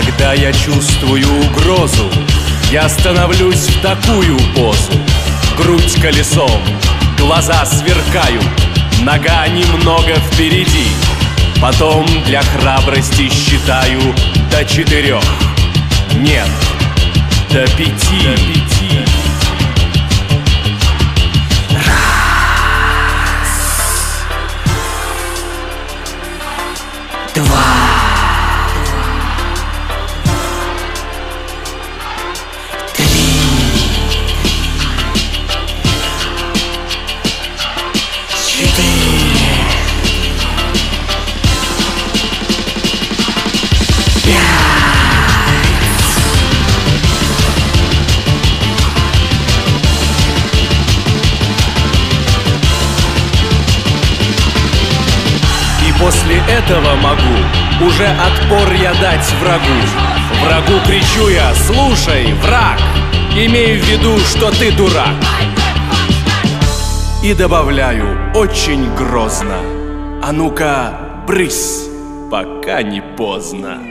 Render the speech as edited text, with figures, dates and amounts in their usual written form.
Когда я чувствую угрозу, я становлюсь в такую позу. Грудь колесом, глаза сверкают, нога немного впереди. Потом для храбрости считаю до 4, нет, до 5. После этого могу уже отпор я дать врагу. Врагу кричу я: слушай, враг, имею в виду, что ты дурак. И добавляю очень грозно: а ну-ка, брысь, пока не поздно.